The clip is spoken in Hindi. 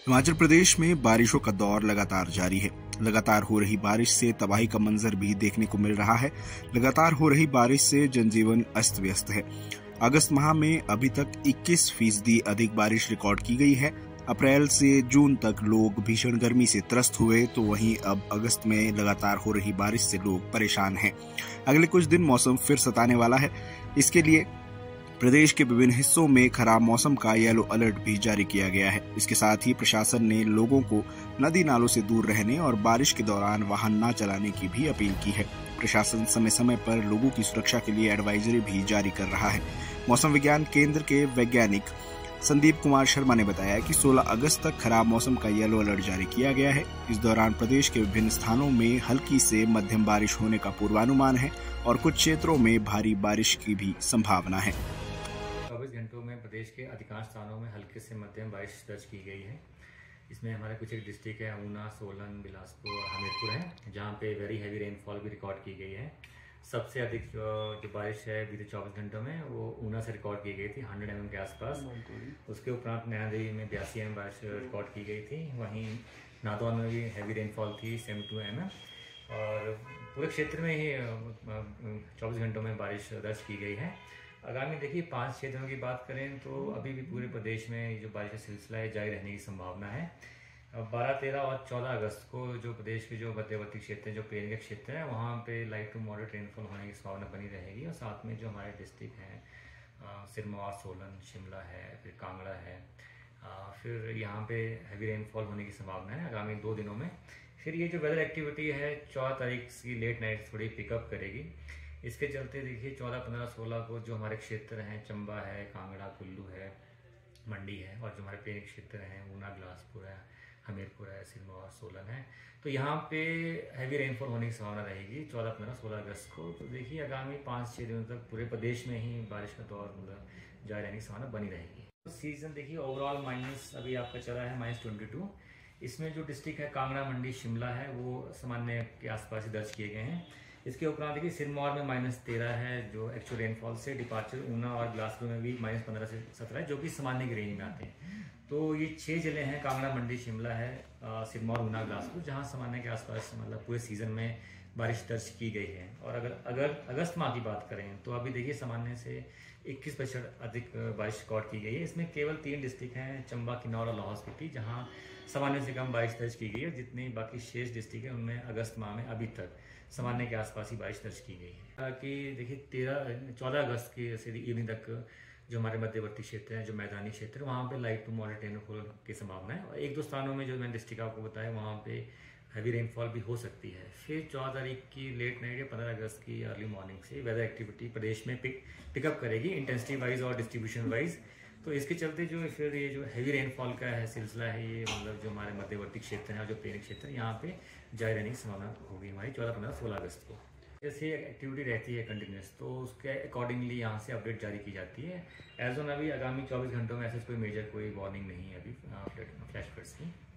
हिमाचल प्रदेश में बारिशों का दौर लगातार जारी है। लगातार हो रही बारिश से तबाही का मंजर भी देखने को मिल रहा है। लगातार हो रही बारिश से जनजीवन अस्त व्यस्त है। अगस्त माह में अभी तक 21% अधिक बारिश रिकॉर्ड की गई है। अप्रैल से जून तक लोग भीषण गर्मी से त्रस्त हुए, तो वहीं अब अगस्त में लगातार हो रही बारिश से लोग परेशान हैं। अगले कुछ दिन मौसम फिर सताने वाला है। इसके लिए प्रदेश के विभिन्न हिस्सों में खराब मौसम का येलो अलर्ट भी जारी किया गया है। इसके साथ ही प्रशासन ने लोगों को नदी नालों से दूर रहने और बारिश के दौरान वाहन न चलाने की भी अपील की है। प्रशासन समय समय पर लोगों की सुरक्षा के लिए एडवाइजरी भी जारी कर रहा है। मौसम विज्ञान केंद्र के वैज्ञानिक संदीप कुमार शर्मा ने बताया कि 16 अगस्त तक खराब मौसम का येलो अलर्ट जारी किया गया है। इस दौरान प्रदेश के विभिन्न स्थानों में हल्की से मध्यम बारिश होने का पूर्वानुमान है और कुछ क्षेत्रों में भारी बारिश की भी संभावना है। 24 घंटों में प्रदेश के अधिकांश स्थानों में हल्के से मध्यम बारिश दर्ज की गई है। इसमें हमारे कुछ एक डिस्ट्रिक्ट है, ऊना, सोलन, बिलासपुर और हमीरपुर है, जहाँ पे वेरी हैवी रेनफॉल भी रिकॉर्ड की गई है। सबसे अधिक जो बारिश है बीते 24 घंटों में वो ऊना से रिकॉर्ड की गई थी 100 mm के आसपास। उसके उपरांत नैनादेवी में 82 mm बारिश रिकॉर्ड की गई थी। वहीं नादौन में भी हैवी रेनफॉल थी 72 mm। और पूरे क्षेत्र में ही 24 घंटों में बारिश दर्ज की गई है। आगामी देखिए 5-6 दिनों की बात करें तो अभी भी पूरे प्रदेश में जो बारिश का सिलसिला है जारी रहने की संभावना है। 12, 13 और 14 अगस्त को जो प्रदेश के जो मध्यवर्ती क्षेत्र हैं, जो प्लेन के क्षेत्र हैं, वहाँ पे लाइट टू मॉडरेट रेनफॉल होने की संभावना बनी रहेगी। और साथ में जो हमारे डिस्ट्रिक्ट हैं, सिरमौर, सोलन, शिमला है, फिर कांगड़ा है, फिर यहाँ पे हैवी रेनफॉल होने की संभावना है आगामी 2 दिनों में। फिर ये जो वेदर एक्टिविटी है 14 तारीख की लेट नाइट थोड़ी पिकअप करेगी। इसके चलते देखिए 14, 15, 16 को जो हमारे क्षेत्र हैं, चंबा है, कांगड़ा, कुल्लू है, मंडी है, और जो हमारे पेड़ क्षेत्र हैं, ऊना, बिलासपुर है, हमीरपुर है, सिरमौर, सोलन है, तो यहाँ पे हैवी रेनफॉल होने की संभावना रहेगी 14, 15, 16 अगस्त को। तो देखिए आगामी 5-6 दिनों तक पूरे प्रदेश में ही बारिश का दौर मतलब जारी रहने की संभावना बनी रहेगी। तो सीजन देखिए ओवरऑल माइनस अभी आपका चला है -22। इसमें जो डिस्ट्रिक्ट है कांगड़ा, मंडी, शिमला है, वो सामान्य के आसपास ही दर्ज किए गए हैं। इसके उपरांत देखिए सिरमौर में -13 है जो एक्चुअल रेनफॉल से। डिपार्चर ऊना और बिलासपुर में भी -15 से 17 है, जो कि सामान्य की रेंज में आते हैं। तो ये 6 जिले हैं, कांगड़ा, मंडी, शिमला है, सिरमौर, ऊना, बिलासपुर, जहां सामान्य के आसपास मतलब पूरे सीजन में बारिश दर्ज की गई है। और अगर अगस्त माह की बात करें तो अभी देखिए सामान्य से 21% अधिक बारिश रिकॉर्ड की गई है। इसमें केवल 3 डिस्ट्रिक्ट हैं, चंबा, किन्नौर और लाहौल स्पीति, जहाँ सामान्य से कम बारिश दर्ज की गई है। जितनी बाकी शेष डिस्ट्रिक्ट हैं उनमें अगस्त माह में अभी तक सामान्य के आसपास ही बारिश दर्ज की गई है। कि देखिए 14 अगस्त की से इवनिंग तक जो हमारे मध्यवर्ती क्षेत्र हैं, जो मैदानी क्षेत्र है, वहाँ पे लाइट टू मॉडरेट रेनफॉल की संभावना है। और 1-2 स्थानों में जो मैंने डिस्ट्रिक्ट आपको बताया वहाँ पे हैवी रेनफॉल भी हो सकती है। फिर 14 तारीख की लेट नाइट या 15 अगस्त की अर्ली मॉर्निंग से वेदर एक्टिविटी प्रदेश में पिकअप करेगी इंटेंसिटी वाइज और डिस्ट्रीब्यूशन वाइज। तो इसके चलते जो फिर ये जो हैवी रेनफॉल का है सिलसिला है, ये मतलब जो हमारे मध्यवर्ती क्षेत्र हैं और जो प्लेन क्षेत्र हैं, यहाँ पे जारी रहने की संभावना होगी हमारी 14, 15, 16 अगस्त को। जैसे एक्टिविटी रहती है कंटिन्यूस, तो उसके अकॉर्डिंगली यहाँ से अपडेट जारी की जाती है। एज ऑन अभी आगामी 24 घंटों में ऐसा कोई मेजर कोई वार्निंग नहीं है अभी फ्लैश फ्लड्स की।